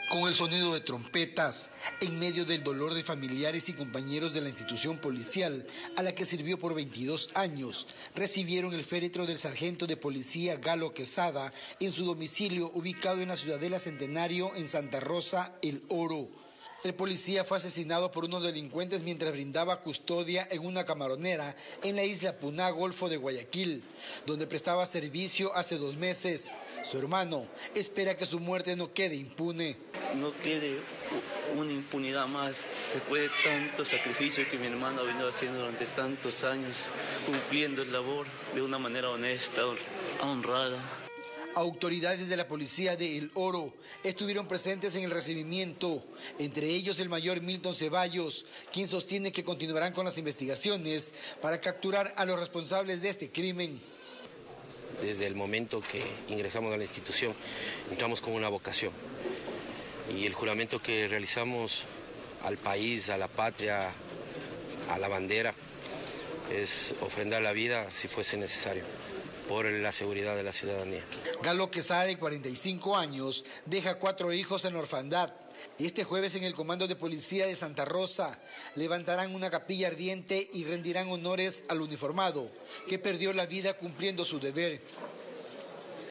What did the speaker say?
Con el sonido de trompetas, en medio del dolor de familiares y compañeros de la institución policial, a la que sirvió por 22 años, recibieron el féretro del sargento de policía Galo Quesada en su domicilio ubicado en la Ciudadela Centenario en Santa Rosa, El Oro. El policía fue asesinado por unos delincuentes mientras brindaba custodia en una camaronera en la isla Puná, Golfo de Guayaquil, donde prestaba servicio hace 2 meses. Su hermano espera que su muerte no quede impune. No quede una impunidad más después de tanto sacrificio que mi hermano ha venido haciendo durante tantos años, cumpliendo el labor de una manera honesta, honrada. Autoridades de la policía de El Oro estuvieron presentes en el recibimiento, entre ellos el mayor Milton Ceballos, quien sostiene que continuarán con las investigaciones para capturar a los responsables de este crimen. Desde el momento que ingresamos a la institución, entramos con una vocación y el juramento que realizamos al país, a la patria, a la bandera, es ofrendar la vida si fuese necesario, por la seguridad de la ciudadanía. Galo Quesada, de 45 años, deja 4 hijos en orfandad. Este jueves en el Comando de Policía de Santa Rosa levantarán una capilla ardiente y rendirán honores al uniformado, que perdió la vida cumpliendo su deber.